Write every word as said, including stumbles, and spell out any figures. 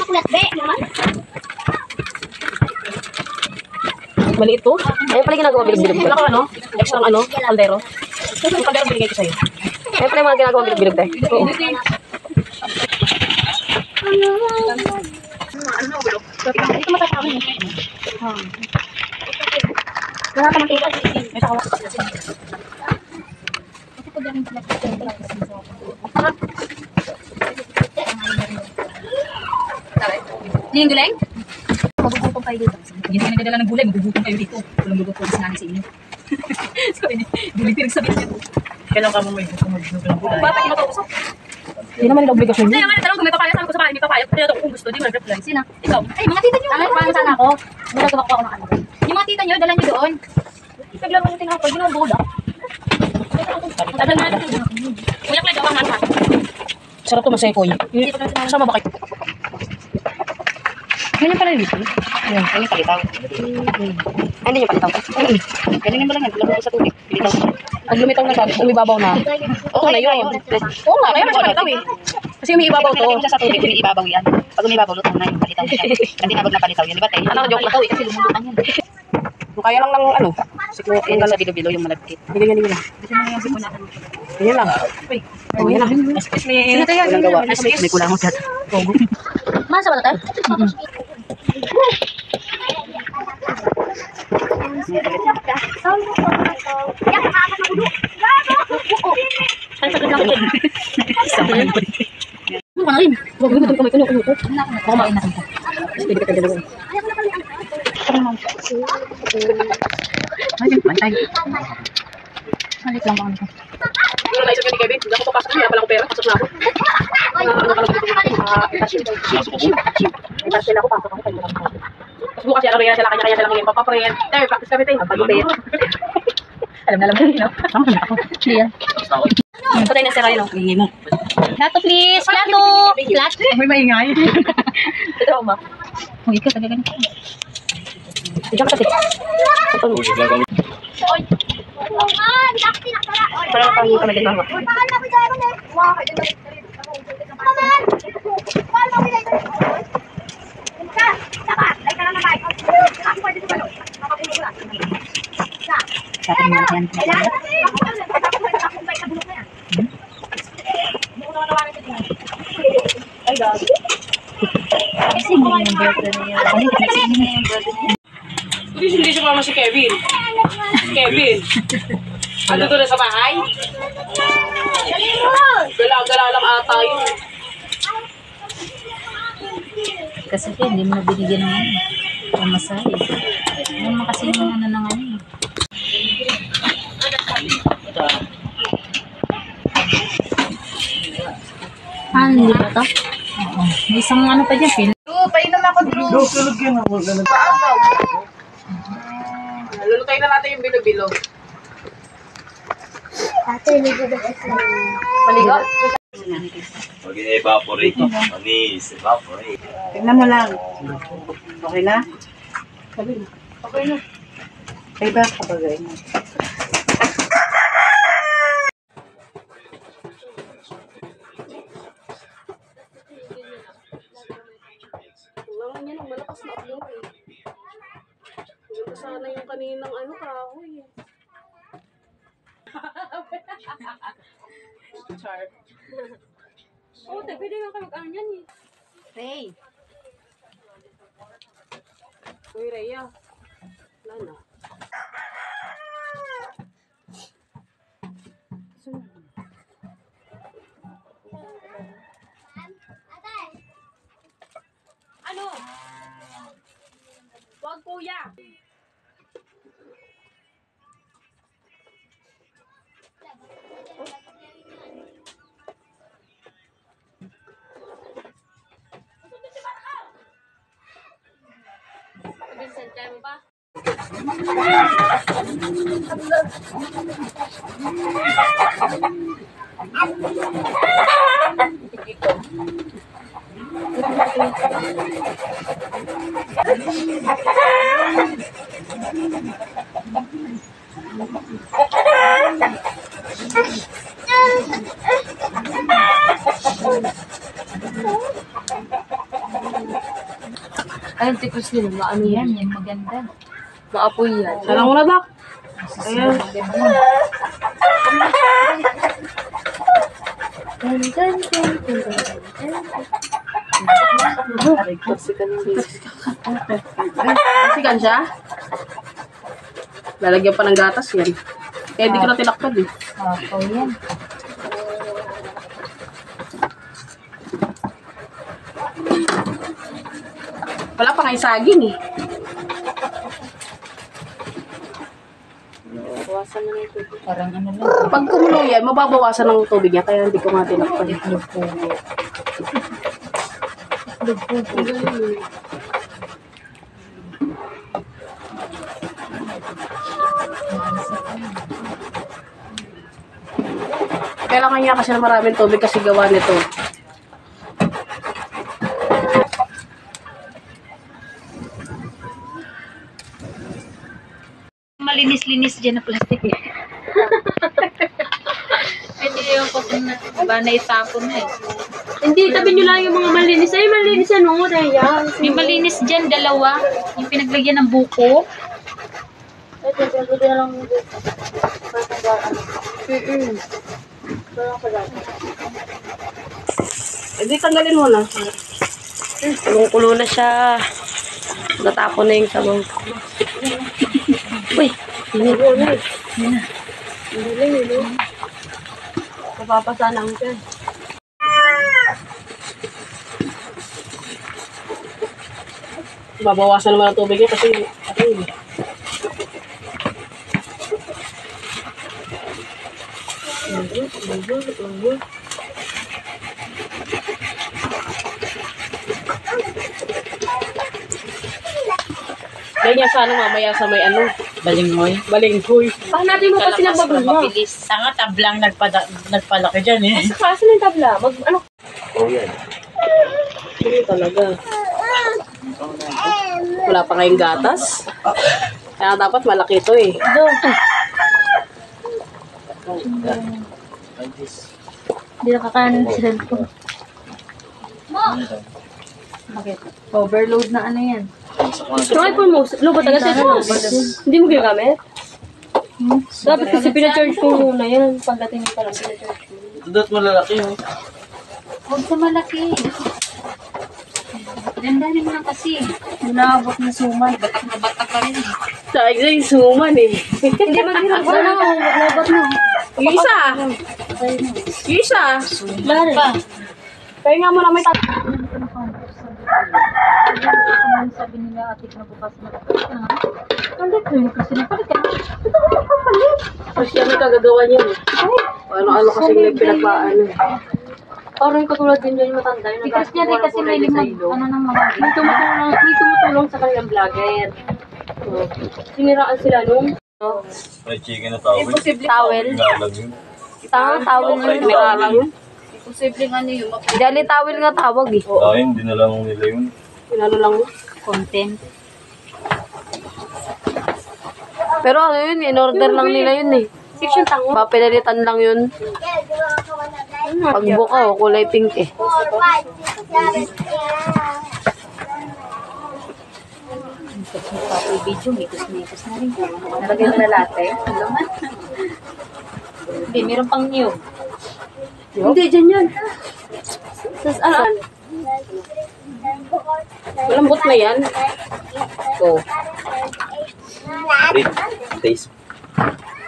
Kulat be naman. Maliit to? Ayun pala ginagawa bilog-bilog. Wala ko ano? Extra ano? Kaldero. Yung kaldero binigay ko sa'yo. Ayun pala yung mga ginagawa bilog-bilog tayo. Oo. Ito matatawin. Wala ka mantika. May tawa. Hindi yung gulay? Magugutom kayo dito. Hindi kayo nagdadala ng gulay, magugutom kayo dito. Walang magugutom sa namin sa inyo. Sabi niya, gulay pinagsabihin niya. Kailan ka mo may gusto mag-gusto ng gulay? Bakit kinakausap? Hindi naman nila obligasyon Kaya yun. nga natanong kung may papaya, sabi ko sa bahay, may papaya. Kaya kung gusto, di mag-reply. Sina? Ikaw? Ay, mga tita nyo. Ano, paano sana ako? Mula tumakbo ako ng ano. Yung mga tita nyo, dala nyo doon. Naglaro nyo tinapay, ginawang bola. Tagal na natin. Kuya Clyde, awang naman. Sarap to masaya ko yun. Sama ba kayo? Ganyan pala yun. Ayan, ano yung palitaw? Ay, hindi nyo palitaw. Ganyan mo lang yan, lalo ko sa tubig. Palitaw. Pag lumitaw na sabi, umibabaw na. Oo na yun. Oo nga, kaya masya palitaw eh. Kasi umiibabaw to. Kung sa tubig, umiibabaw yan. Pag umiibabaw, lutong na yung palitaw siya. Hindi nabag na palitaw yan, di ba tayo? Ano, joke lang. Palitaw eh, kasi lumulutan yan. Kung kaya lang ng ano. Siguro, yan sa bilo-bilo yung malagkit. Hindi ganyan nila. Kasi mo yung sipon natin. Ganyan lang. Oo, yan lang. Excuse me. Walang gawa. May kulang ko dyan. Masa ba tayo? Ay, sagad lang ito. Isang pa rin. Ano ka na rin? Huwag mo ito kamay ko na ulo ko. Kumain na kita. Pwede ka dalawa. Ay, pantay. Halit lang baka nito. Pero naisip ka ni Kevin, hindi ako papasok niya. Wala akong pera. Pasok na ako. Ano ka lang dito? May pasok na ako. Pasok ako. Tapos bukas yan, kaya sila kanya-kanya silang yung papaprint. Eh, practice kami tayo. Pagupit. Alam na alam mo, no? Saan ka na ako? Hindi yan. Patay na sila yun. Hingi mo. Plato please! Plato! Plato! May maingay. Ito ako ma. Uy, ikaw talaga ganito. Diyan ka kasi. Para na pang kami din mama. Sa atin mga yan. Ay, dami. Kasi hindi yung burger niya. Ano yung kasi hindi yung burger niya? Hindi, hindi siya mama si Kevin. Kevin. Ano doon na sa bahay? Gala-gala lang ata yun. Kasi hindi mo nabinigyan ng ano. Ng masahe. Hindi mo kasi yung ano ng ano. Ah, hindi ba ito? Oo. May isang ano pa dyan, Phil. Oo, painom ako, Drew. Drew, tulog yan. Lulutay na natin yung bilo-bilo. Ate, hindi ba ito? Maligo? Huwag i-evaporate. Manis, evaporate. Tingnan mo lang. Okay na? Okay na. Ay ba, kabagay mo. Kailangan niya ng malakas na ulo eh. Ito sana yung kaninang ano kahoy eh. Char. Oo, te, pwede nga kayo mag-ano yan eh. Ray. Uy, Rhea. Wala na. Ano? Wag kuya. Vincent, kaya mo ba? Ay, tikos nila. Maano Yan, yan? yan maganda. Maapoy yan. Sarang mo na, Bak. Ayan. Sikan siya? Lalagyan pa ng gatas yan. Kaya hindi ko na tinakpad eh. Apo yan. Wala pa kayong saging eh. Parang ano lang. Pag kumulo yan, mababawasan ng tubig niya. Kaya hindi ko nga tinakpad. Itlog pugo. Kailangan niya kasi na maraming tubig kasi gawa nito. Malinis-linis dyan na plastic eh. Hindi yung pag na, ba na itapon na eh. Hindi, tabi nyo lang yung mga malinis. Ay, malinis ano, Raya. May malinis dyan, dalawa. Yung pinaglagyan ng buko. Ito, pinaglagyan lang yung buko. Mm-mm. Hindi, tanggalin mo na. Kulong-kulo na siya. Natapon na yung sabong. Uy, hindi mo na. Hindi lang yun. Napapasa lang siya. Babawasan naman ang tubig niya kasi ano yun. Ganyan sana mamaya sa may ano, Balinghoy. balinghoy. Paano natin mo kasi Kalakas nababag na mo? mabilis. Sanga tablang nagpada, nagpalaki dyan eh. Sa klase ng tabla, mag ano? Oh, yan. Hindi talaga. Wala pa kayong gatas. Kaya dapat malaki ito eh. Doon. Yan. Like this. Hindi nakakanan sa cellphone. Bakit? Overload na ano yan. Yung iPhone mo, lupa talaga sa hindi mo ginagamit? Dapat kasi pinacharge ko muna yan. Pagdating mo pala pinacharge ko. Ito dapat malalaki, oh. Huwag sa malaki. Ganda rin lang kasi. Nilabot na suman. Batak na batak ka rin eh. Sa exam, suman eh. Hindi maghirap ka na. Labat mo. Yung isa. Yung isa. Lahat pa. Kaya nga mo na may tat... Sabi nila ate ko na bukas na. Palit ko yun kasi napalit ka. Ito ko na papalit. Kasi yan may kagagawa niya eh. Ano-ano kasi may pinagpaano eh. Parang katulad din dyan yung matanda. Yung Si Chris niya rin kasi may limag. Ano nang mga. May tumutulong, may tumutulong sa kanilang vlogger. So, siniraan sila nung May chicken na tawel. towel. Galag yun. Tanga towel na yun. May alang yun. Posibleng ano yung Jolly towel nga tawag eh. Dahil, dinala mo nila yun. Pinano lang yun. content. Pero ano yun, in-order lang nila yun eh. Fiction tango. Papilalitan lang yun. Pag buka, oh, kulay pink eh. Papoy video, mikos-mikos na rin. Nalagyan na latte. Hindi, meron pang new. Hindi, dyan yun. Sas, ano? Malambot na yan. So, Taste.